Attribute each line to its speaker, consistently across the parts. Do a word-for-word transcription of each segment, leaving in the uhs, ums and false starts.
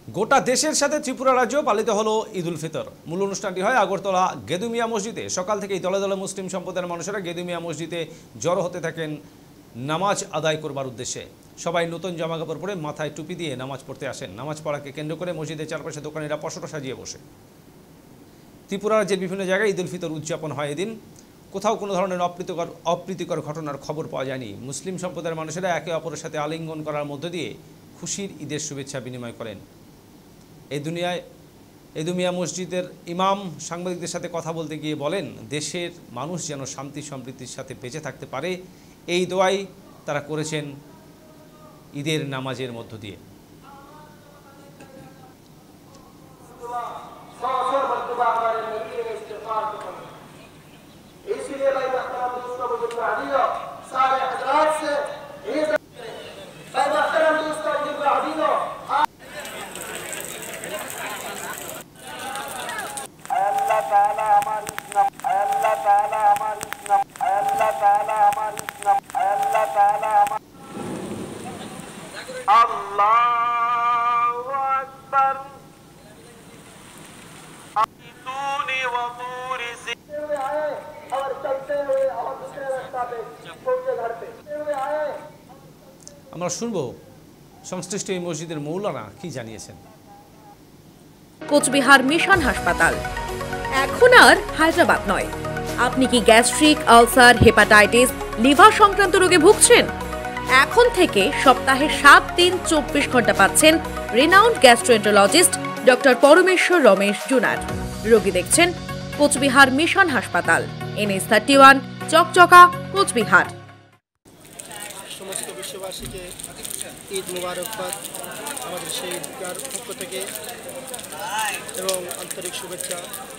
Speaker 1: গোটা দেশের সাথে ত্রিপুরা রাজ্যেও পালিত হলো ঈদ উল ফিতর। মূল অনুষ্ঠানটি হয় আগরতলা গেদুমিয়া মসজিদে। সকাল থেকেই দলে দলে মুসলিম সম্প্রদায়ের মানুষেরা গেদুমিয়া মসজিদে জড়ো হতে থাকেন নামাজ আদায় করবার উদ্দেশ্যে। সবাই নতুন জামাকাপড় পরে মাথায় টুপি দিয়ে নামাজ পড়তে আসেন। নামাজ পড়াকে কেন্দ্র করে মসজিদের চারপাশে দোকানিরা পসরা সাজিয়ে বসে। ত্রিপুরা রাজ্যের বিভিন্ন জায়গায় ঈদ উল ফিতর উদযাপন হয় এদিন। কোথাও কোনো ধরনের অপ্রীতিকর অপ্রীতিকর ঘটনার খবর পাওয়া যায়নি। মুসলিম সম্প্রদায়ের মানুষেরা একে অপরের সাথে আলিঙ্গন করার মধ্য দিয়ে খুশির ঈদের শুভেচ্ছা বিনিময় করেন। এই দুনিয়ায় এদুমিয়া মসজিদের ইমাম সাংবাদিকদের সাথে কথা বলতে গিয়ে বলেন, দেশের মানুষ যেন শান্তি সমৃদ্ধির সাথে বেঁচে থাকতে পারে, এই দোয়াই তারা করেছেন ঈদের নামাজের মধ্য দিয়ে।
Speaker 2: Allahu Akbar Tuni wa puri se aaye aur chalte hue aur dusre rasta pe pahunche ghar pe aaye
Speaker 1: আমরা শুনব সংশ্লিষ্ট এই মসজিদের মৌলানা কি জানিয়েছেন।
Speaker 3: কোচবিহার মিশন হাসপাতাল এখন আর হায়দ্রাবাদ নয়। আপনি কি গ্যাস্ট্রিক, আলসার, হেপাটাইটিস, লিভার সংক্রান্ত রোগে ভুগছেন? এখন থেকে সপ্তাহে সাত দিন চব্বিশ ঘন্টা পাচ্ছেন রিনাউন্ড গ্যাস্ট্রোএন্টারোলজিস্ট ডক্টর পরমেশ্বর রমেশ জুনার। রোগী দেখছেন কোচবিহার মিশন হাসপাতাল, NS thirty one, Chakchaka, Cooch Behar.
Speaker 4: সমস্ত বিশ্ববাসীকে ঈদ মুবারকবাদ আমাদের সেই ঈদগার পক্ষ থেকে এবং আন্তরিক শুভেচ্ছা।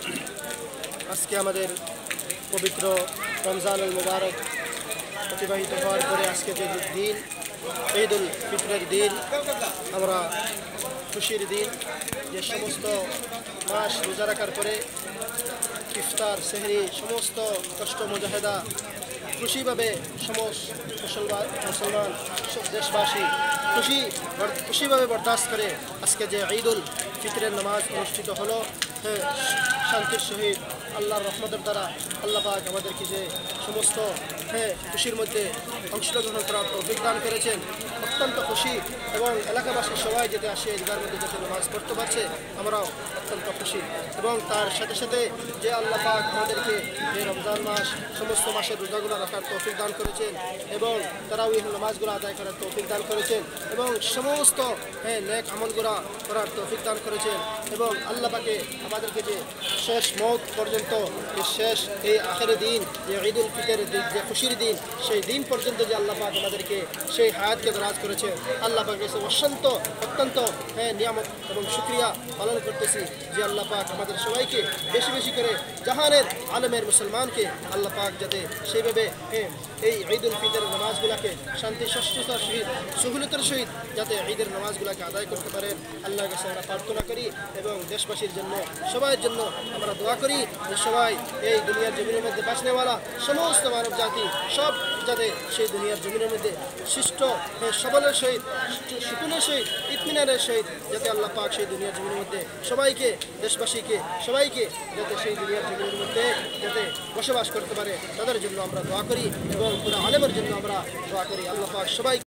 Speaker 4: আজকে আমাদের পবিত্র রমজানুল মুবারক অতিবাহিত হওয়ার পরে আজকে যে দিন ঈদ উল ফিতরের দিন, আমরা খুশির দিন। যে সমস্ত মাস রোজা রাখার পরে ইফতার, সেহরি, সমস্ত কষ্ট মুজাহেদা খুশিভাবে সমস্ত মুসলমান মুসলমান দেশবাসী খুশি খুশিভাবে বরদাস্ত করে আজকে যে ঈদ উল ফিতরের নামাজ অনুষ্ঠিত হলো, শান্তির সহিত আল্লাহর রহমতের দ্বারা আল্লাহ পাক আমাদেরকে যে সমস্ত হ্যাঁ খুশির মধ্যে অংশগ্রহণ করার তৌফিক দান করেছেন, অত্যন্ত খুশি। এবং এলাকাবাসী সবাই যেতে আসে ঈদগার মধ্যে যাতে নামাজ পড়তে পারছে, আমরাও অত্যন্ত খুশি। এবং তার সাথে সাথে যে আল্লাহ পাক আমাদেরকে যে রমজান মাস সমস্ত মাসের রোজাগুলো রাখার তৌফিক দান করেছেন এবং তারাউইহ নামাজগুলো আদায় করার তৌফিক দান করেছেন এবং সমস্ত হ্যাঁ নেক আমলগুলো করার তৌফিক দান করেছেন। এবং আল্লাহ পাকে আমাদেরকে যে শেষ মওত পর্যন্ত এই শেষ এই আখেরি দিন যে ঈদ উল ফিতরের যে খুশির দিন, সেই দিন পর্যন্ত যে আল্লাহ পাক আমাদেরকে সেই হায়াতকে দরাজ করেছেন, আল্লাহ পাক এসে অত্যন্ত অত্যন্ত হ্যাঁ নিয়ামত এবং শুকরিয়া পালন করতেছি যে আল্লাহ পাক আমাদের সবাইকে বেশি বেশি করে জাহানের আলমের মুসলমানকে আল্লাহ পাক যাতে সেইভাবে হ্যাঁ এই ঈদ উল ফিতরের নামাজগুলোকে শান্তি সুষ্ঠুতার সহিত সহুলতার সহিত যাতে ঈদের নামাজগুলোকে আদায় করতে পারেন, আল্লাহর কাছে আমরা প্রার্থনা করি। এবং দেশবাসীর জন্য সবার জন্য আমরা দোয়া করি যে সবাই এই দুনিয়ার জমিনের মধ্যে বাঁচনেওয়ালা সমস্ত মানব জাতি সব যাতে সেই দুনিয়ার জমিনের মধ্যে সৃষ্ট সবলের সহিত সুকুনের সহিত ইতমিনানের সহিত যাতে আল্লাহ পাক সেই দুনিয়ার জমিনের মধ্যে সবাইকে দেশবাসীকে সবাইকে যাতে সেই দুনিয়ার জমিনের মধ্যে যাতে বসবাস করতে পারে, তাদের জন্য আমরা দোয়া করি এবং পুরো আলেমের জন্য আমরা দোয়া করি। আল্লাহ পাক সবাই